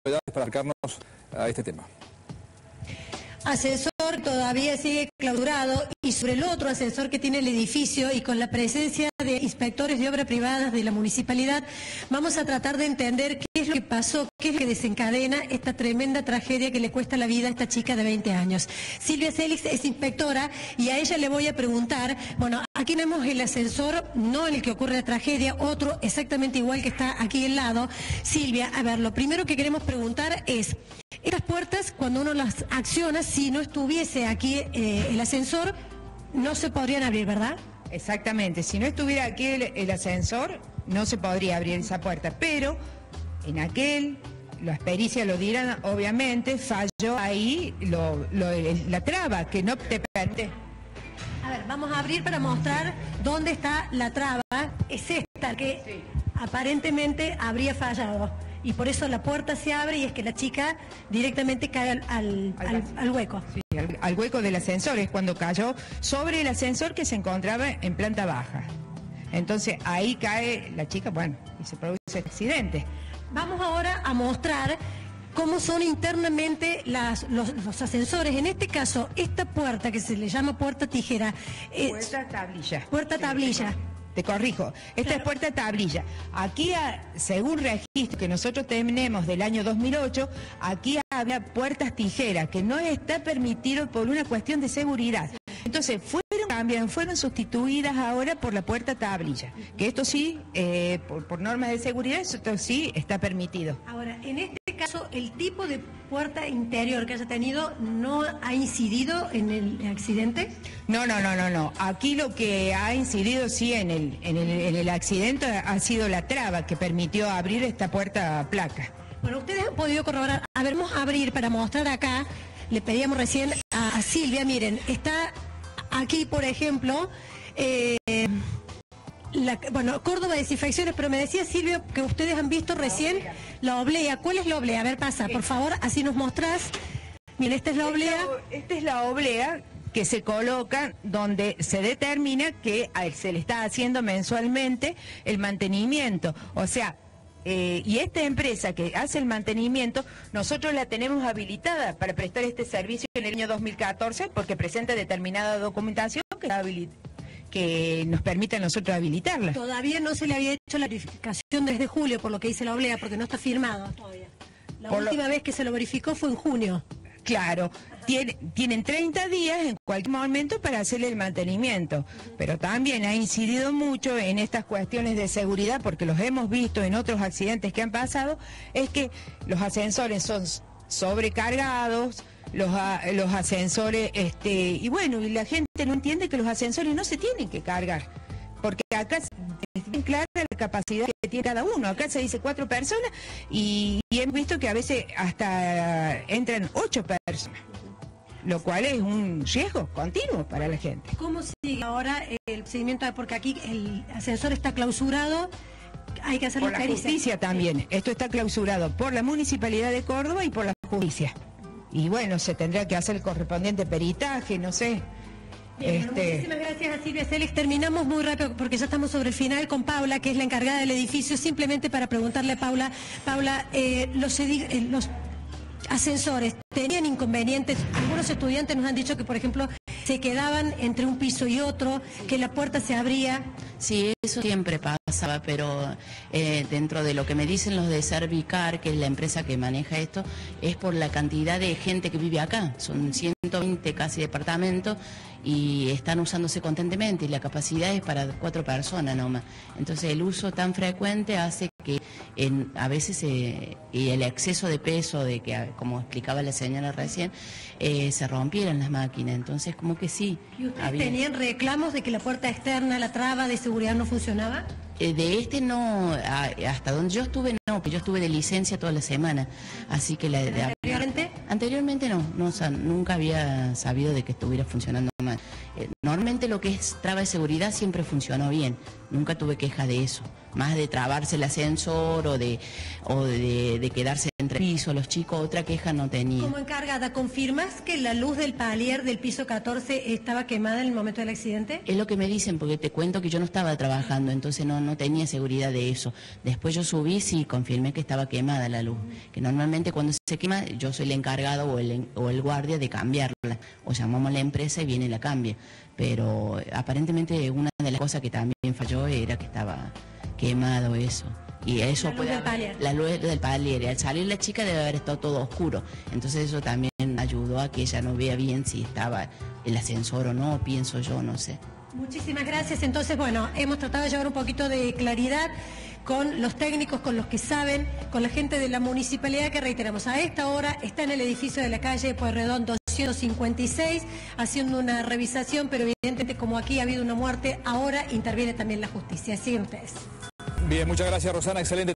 novedades para acercarnos a este tema. Ascensor todavía sigue clausurado y sobre el otro ascensor que tiene el edificio y con la presencia de inspectores de obra privadas de la municipalidad, vamos a tratar de entender qué es lo que pasó, qué es lo que desencadena esta tremenda tragedia que le cuesta la vida a esta chica de 20 años. Silvia Celix es inspectora y a ella le voy a preguntar, bueno, aquí tenemos el ascensor, no en el que ocurre la tragedia, otro exactamente igual que está aquí al lado. Silvia, a ver, lo primero que queremos preguntar es, estas puertas, cuando uno las acciona, si no estuviese aquí el ascensor, no se podrían abrir, ¿verdad? Exactamente, si no estuviera aquí el ascensor, no se podría abrir esa puerta, pero en aquel, las pericias lo dirán, obviamente, falló ahí la traba, que no te permite. A ver, vamos a abrir para mostrar dónde está la traba, es esta que sí, aparentemente habría fallado. Y por eso la puerta se abre y es que la chica directamente cae al hueco. Sí, al hueco del ascensor, es cuando cayó sobre el ascensor que se encontraba en planta baja. Entonces ahí cae la chica, bueno, y se produce el accidente. Vamos ahora a mostrar cómo son internamente los ascensores. En este caso, esta puerta que se le llama puerta tijera. Puerta tablilla. Puerta tablilla. Te corrijo, esta es puerta tablilla. Aquí, según registro que nosotros tenemos del año 2008, aquí había puertas tijeras, que no está permitido por una cuestión de seguridad. Entonces, fueron sustituidas ahora por la puerta tablilla, que esto sí, por normas de seguridad, esto sí está permitido. Ahora, en este caso, el tipo de puerta interior que haya tenido no ha incidido en el accidente. No. Aquí lo que ha incidido sí en el accidente ha sido la traba que permitió abrir esta puerta placa. Bueno, ustedes han podido corroborar. A ver, vamos a abrir para mostrar acá. Le pedíamos recién a Silvia, miren, está aquí, por ejemplo, Córdoba Desinfecciones, pero me decía Silvia que ustedes han visto recién la oblea. ¿Cuál es la oblea? A ver, pasa, por favor, así nos mostrás. Miren, esta es la oblea. Esta es la oblea que se coloca donde se determina que se le está haciendo mensualmente el mantenimiento. O sea, y esta empresa que hace el mantenimiento, nosotros la tenemos habilitada para prestar este servicio en el año 2014 porque presenta determinada documentación que nos permite a nosotros habilitarla. Todavía no se le había hecho la verificación desde julio, por lo que dice la oblea, porque no está firmado todavía. La última vez que se lo verificó fue en junio. Claro, tienen 30 días en cualquier momento para hacerle el mantenimiento, pero también ha incidido mucho en estas cuestiones de seguridad, porque los hemos visto en otros accidentes que han pasado, es que los ascensores son sobrecargados, los ascensores, y bueno, y la gente no entiende que los ascensores no se tienen que cargar, porque acá es bien clara la capacidad que tiene cada uno. Acá se dice 4 personas y hemos visto que a veces hasta entran 8 personas, lo cual es un riesgo continuo para la gente. ¿Cómo sigue ahora el procedimiento? Porque aquí el ascensor está clausurado, hay que hacer por la justicia también. Esto está clausurado por la Municipalidad de Córdoba y por la justicia. Y bueno, se tendrá que hacer el correspondiente peritaje, no sé. Muchísimas gracias a Silvia Celix. Terminamos muy rápido porque ya estamos sobre el final con Paula, que es la encargada del edificio, simplemente para preguntarle a Paula, los ascensores tenían inconvenientes. Algunos estudiantes nos han dicho que, por ejemplo, se quedaban entre un piso y otro, que la puerta se abría. Sí, eso siempre pasaba, pero dentro de lo que me dicen los de Servicar, que es la empresa que maneja esto, es por la cantidad de gente que vive acá. Son 120 casi departamentos y están usándose constantemente y la capacidad es para 4 personas nomás. Entonces el uso tan frecuente hace que a veces y el exceso de peso, de que como explicaba la señora recién, se rompieran las máquinas. Entonces como que sí. ¿Y ustedes tenían reclamos de que la puerta externa, la traba de seguridad no funcionaba? De este no, hasta donde yo estuve no, porque yo estuve de licencia toda la semana, así que anteriormente no, o sea, nunca había sabido de que estuviera funcionando mal. Normalmente lo que es traba de seguridad siempre funcionó bien, nunca tuve queja de eso, más de trabarse el ascensor o de quedarse entre entre piso, los chicos, otra queja no tenía. Como encargada, ¿confirmas que la luz del palier del piso 14 estaba quemada en el momento del accidente? Es lo que me dicen, porque te cuento que yo no estaba trabajando, entonces no tenía seguridad de eso. Después yo subí, sí, confirmé que estaba quemada la luz. Que normalmente cuando se quema, yo soy el encargado o el guardia de cambiarla. O llamamos a la empresa y viene y la cambia. Pero aparentemente una de las cosas que también falló era que estaba quemado eso. Y eso la luz del palier. La luz del palier. Y al salir la chica debe haber estado todo oscuro. Entonces eso también ayudó a que ella no vea bien si estaba el ascensor o no, pienso yo, no sé. Muchísimas gracias. Entonces, bueno, hemos tratado de llevar un poquito de claridad con los técnicos, con los que saben, con la gente de la municipalidad que, reiteramos, a esta hora está en el edificio de la calle Pueyrredón 256 haciendo una revisación, pero evidentemente como aquí ha habido una muerte, ahora interviene también la justicia. Siguen ustedes. Bien, muchas gracias, Rosana, excelente.